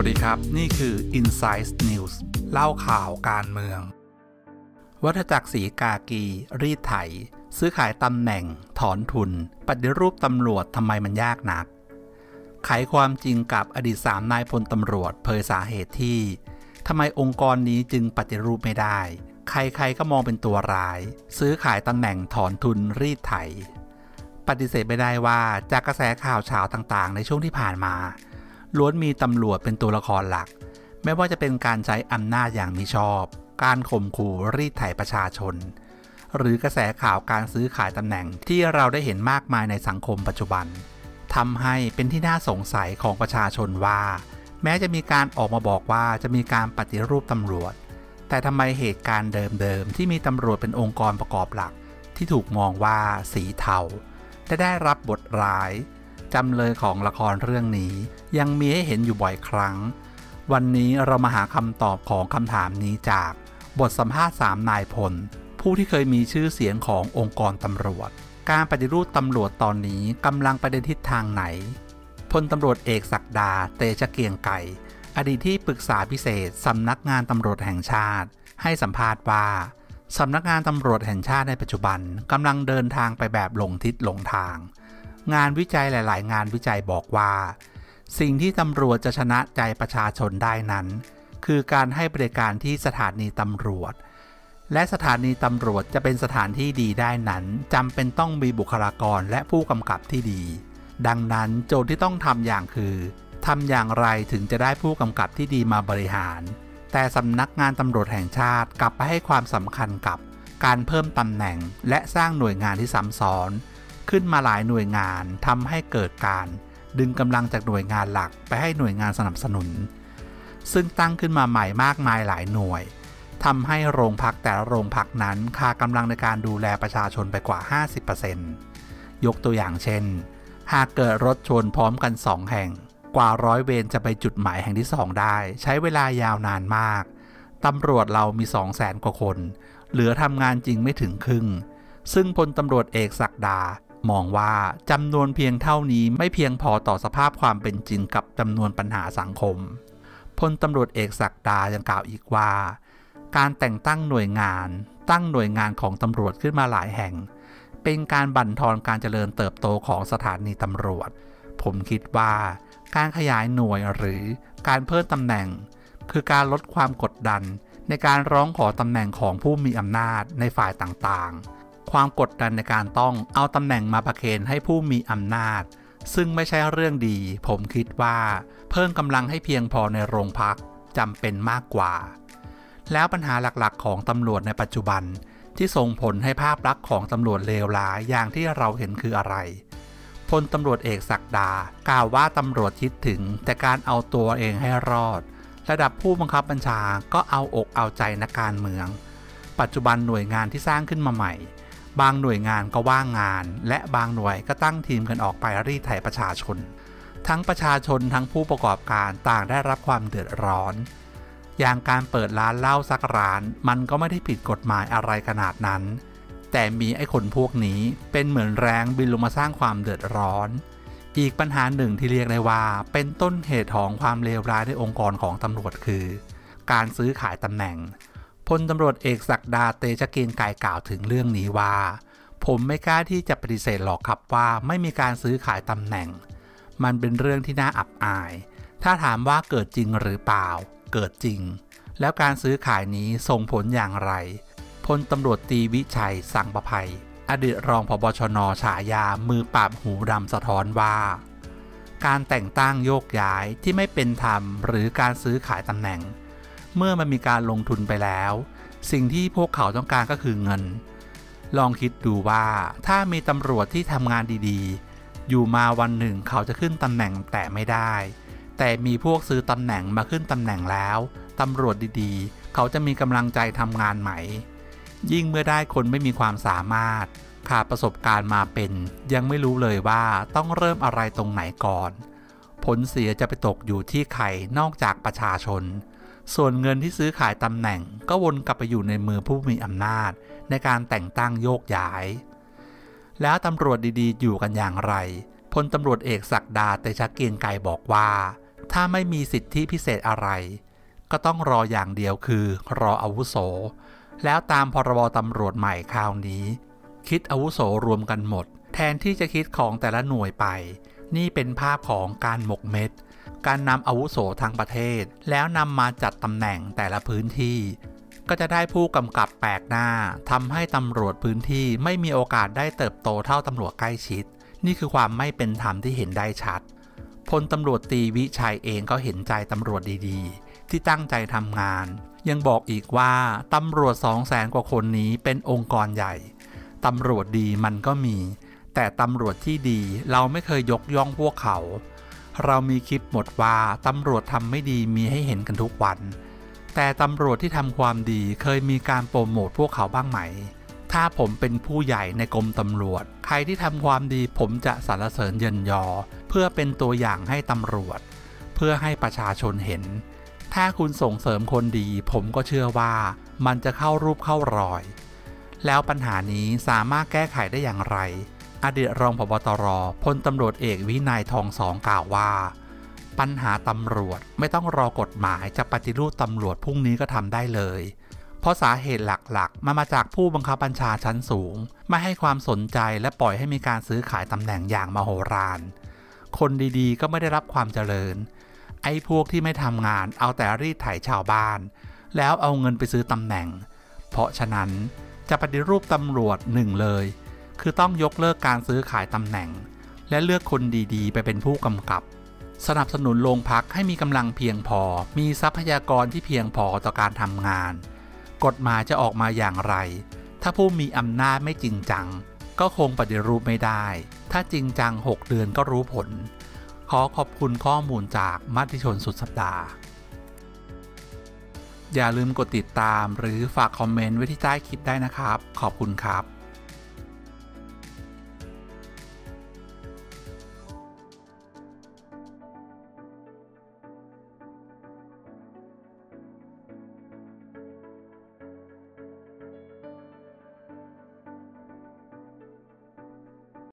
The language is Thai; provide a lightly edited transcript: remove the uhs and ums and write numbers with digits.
ดีครับนี่คือ Insight News เล่าข่าวการเมืองวัฏจักรศรีกากีรีดไถซื้อขายตำแหน่งถอนทุนปฏิรูปตำรวจทำไมมันยากนักไขความจริงกับอดีต3 นายพลตำรวจเผยสาเหตุที่ทำไมองค์กรนี้จึงปฏิรูปไม่ได้ใครๆก็มองเป็นตัวร้ายซื้อขายตำแหน่งถอนทุนรีดไถปฏิเสธไม่ได้ว่าจากกระแสข่าวเช้าต่างๆในช่วงที่ผ่านมาล้วนมีตำรวจเป็นตัวละครหลักไม่ว่าจะเป็นการใช้อำนาจอย่างมิชอบการข่มขู่รีดไถประชาชนหรือกระแสข่าวการซื้อขายตำแหน่งที่เราได้เห็นมากมายในสังคมปัจจุบันทำให้เป็นที่น่าสงสัยของประชาชนว่าแม้จะมีการออกมาบอกว่าจะมีการปฏิรูปตำรวจแต่ทำไมเหตุการณ์เดิมๆที่มีตำรวจเป็นองค์กรประกอบหลักที่ถูกมองว่าสีเทาได้รับบทร้ายจำเลยของละครเรื่องนี้ยังมีให้เห็นอยู่บ่อยครั้งวันนี้เรามาหาคำตอบของคำถามนี้จากบทสัมภาษณ์3 นายพลผู้ที่เคยมีชื่อเสียงขององค์กรตำรวจการปฏิรูปตำรวจตอนนี้กำลังไปในทิศทางไหนพลตำรวจเอกศักดาเตชะเกียงไก่อดีตที่ปรึกษาพิเศษสำนักงานตำรวจแห่งชาติให้สัมภาษณ์ว่าสำนักงานตำรวจแห่งชาติในปัจจุบันกำลังเดินทางไปแบบหลงทิศหลงทางงานวิจัยหลายๆงานวิจัยบอกว่าสิ่งที่ตำรวจจะชนะใจประชาชนได้นั้นคือการให้บริการที่สถานีตำรวจและสถานีตำรวจจะเป็นสถานที่ดีได้นั้นจำเป็นต้องมีบุคลากรและผู้กำกับที่ดีดังนั้นโจทย์ที่ต้องทำอย่างคือทำอย่างไรถึงจะได้ผู้กำกับที่ดีมาบริหารแต่สำนักงานตำรวจแห่งชาติกลับไปให้ความสำคัญกับการเพิ่มตำแหน่งและสร้างหน่วยงานที่ซ้ำซ้อนขึ้นมาหลายหน่วยงานทำให้เกิดการดึงกำลังจากหน่วยงานหลักไปให้หน่วยงานสนับสนุนซึ่งตั้งขึ้นมาใหม่มากมายหลายหน่วยทำให้โรงพักแต่ละโรงพักนั้นขาดกำลังในการดูแลประชาชนไปกว่า 50% ยกตัวอย่างเช่นหากเกิดรถชนพร้อมกัน2 แห่งกว่า100 เวรจะไปจุดหมายแห่งที่2ได้ใช้เวลายาวนานมากตำรวจเรามี 200,000 กว่าคนเหลือทำงานจริงไม่ถึงครึ่งซึ่งพลตำรวจเอกศักดามองว่าจำนวนเพียงเท่านี้ไม่เพียงพอต่อสภาพความเป็นจริงกับจำนวนปัญหาสังคมพลตำรวจเอกศักดายังกล่าวอีกว่าการแต่งตั้งหน่วยงานของตำรวจขึ้นมาหลายแห่งเป็นการบั่นทอนการเจริญเติบโตของสถานีตำรวจผมคิดว่าการขยายหน่วยหรือการเพิ่มตำแหน่งคือการลดความกดดันในการร้องขอตำแหน่งของผู้มีอำนาจในฝ่ายต่างๆความกดดันในการต้องเอาตำแหน่งมาประเคนให้ผู้มีอำนาจซึ่งไม่ใช่เรื่องดีผมคิดว่าเพิ่มกำลังให้เพียงพอในโรงพักจำเป็นมากกว่าแล้วปัญหาหลักๆของตำรวจในปัจจุบันที่ส่งผลให้ภาพลักษณ์ของตำรวจเลวร้ายอย่างที่เราเห็นคืออะไรพลตำรวจเอกศักดากล่าวว่าตำรวจคิดถึงแต่การเอาตัวเองให้รอดระดับผู้บังคับบัญชาก็เอาอกเอาใจนักการเมืองปัจจุบันหน่วยงานที่สร้างขึ้นมาใหม่บางหน่วยงานก็ว่างงานและบางหน่วยก็ตั้งทีมกันออกไปรีดไถประชาชนทั้งประชาชนทั้งผู้ประกอบการต่างได้รับความเดือดร้อนอย่างการเปิดร้านเหล้าสักร้านมันก็ไม่ได้ผิดกฎหมายอะไรขนาดนั้นแต่มีไอ้คนพวกนี้เป็นเหมือนแรงบินลงมาสร้างความเดือดร้อนอีกปัญหาหนึ่งที่เรียกได้ว่าเป็นต้นเหตุของความเลวร้ายในองค์กรของตำรวจคือการซื้อขายตำแหน่งพลตำรวจเอกศักดาเตชะเกียงไก่กล่าวถึงเรื่องนี้ว่าผมไม่กล้าที่จะปฏิเสธหรอกครับว่าไม่มีการซื้อขายตำแหน่งมันเป็นเรื่องที่น่าอับอายถ้าถามว่าเกิดจริงหรือเปล่าเกิดจริงแล้วการซื้อขายนี้ส่งผลอย่างไรพลตำรวจตรีวิชัยสังประภัยอดีตรองผบชน.ฉายามือปราบหูดำสะท้อนว่าการแต่งตั้งโยกย้ายที่ไม่เป็นธรรมหรือการซื้อขายตำแหน่งเมื่อมันมีการลงทุนไปแล้วสิ่งที่พวกเขาต้องการก็คือเงินลองคิดดูว่าถ้ามีตำรวจที่ทำงานดีๆอยู่มาวันหนึ่งเขาจะขึ้นตำแหน่งแต่ไม่ได้แต่มีพวกซื้อตำแหน่งมาขึ้นตำแหน่งแล้วตำรวจดีๆเขาจะมีกำลังใจทำงานไหมยิ่งเมื่อได้คนไม่มีความสามารถขาดประสบการณ์มาเป็นยังไม่รู้เลยว่าต้องเริ่มอะไรตรงไหนก่อนผลเสียจะไปตกอยู่ที่ใครนอกจากประชาชนส่วนเงินที่ซื้อขายตำแหน่งก็วนกลับไปอยู่ในมือผู้มีอำนาจในการแต่งตั้งโยกย้ายแล้วตำรวจดีๆอยู่กันอย่างไรพลตำรวจเอกศักดาเตชะเกียงไกรบอกว่าถ้าไม่มีสิทธิพิเศษอะไรก็ต้องรออย่างเดียวคือรออาวุโสแล้วตามพรบตำรวจใหม่คราวนี้คิดอาวุโสรวมกันหมดแทนที่จะคิดของแต่ละหน่วยไปนี่เป็นภาพของการหมกเม็ดการนำอาวุโสทั้งประเทศแล้วนำมาจัดตำแหน่งแต่ละพื้นที่ก็จะได้ผู้กำกับแปลกหน้าทำให้ตำรวจพื้นที่ไม่มีโอกาสได้เติบโตเท่าตำรวจใกล้ชิดนี่คือความไม่เป็นธรรมที่เห็นได้ชัดพลตำรวจตรีวิชัยเองก็เห็นใจตำรวจดีๆที่ตั้งใจทำงานยังบอกอีกว่าตำรวจ 200,000 กว่าคนนี้เป็นองค์กรใหญ่ตำรวจดีมันก็มีแต่ตำรวจที่ดีเราไม่เคยยกย่องพวกเขาเรามีคลิปหมดว่าตำรวจทำไม่ดีมีให้เห็นกันทุกวันแต่ตำรวจที่ทำความดีเคยมีการโปรโมทพวกเขาบ้างไหมถ้าผมเป็นผู้ใหญ่ในกรมตำรวจใครที่ทำความดีผมจะสรรเสริญเยินยอเพื่อเป็นตัวอย่างให้ตำรวจเพื่อให้ประชาชนเห็นถ้าคุณส่งเสริมคนดีผมก็เชื่อว่ามันจะเข้ารูปเข้ารอยแล้วปัญหานี้สามารถแก้ไขได้อย่างไรอดีตรองผบ.ตร.พลตำรวจเอกวินัยทองสองกล่าวว่าปัญหาตำรวจไม่ต้องรอกฎหมายจะปฏิรูปตำรวจพรุ่งนี้ก็ทำได้เลยเพราะสาเหตุหลักๆมาจากผู้บังคับบัญชาชั้นสูงไม่ให้ความสนใจและปล่อยให้มีการซื้อขายตำแหน่งอย่างมโหฬารคนดีๆก็ไม่ได้รับความเจริญไอ้พวกที่ไม่ทำงานเอาแต่รีดไถชาวบ้านแล้วเอาเงินไปซื้อตำแหน่งเพราะฉะนั้นจะปฏิรูปตำรวจหนึ่งเลยคือต้องยกเลิกการซื้อขายตำแหน่งและเลือกคนดีๆไปเป็นผู้กำกับสนับสนุนโรงพักให้มีกำลังเพียงพอมีทรัพยากรที่เพียงพอต่อการทำงานกฎหมายจะออกมาอย่างไรถ้าผู้มีอำนาจไม่จริงจังก็คงปฏิรูปไม่ได้ถ้าจริงจัง6 เดือนก็รู้ผลขอขอบคุณข้อมูลจากมติชนสุดสัปดาห์อย่าลืมกดติดตามหรือฝากคอมเมนต์ไว้ที่ใต้คลิปได้นะครับขอบคุณครับ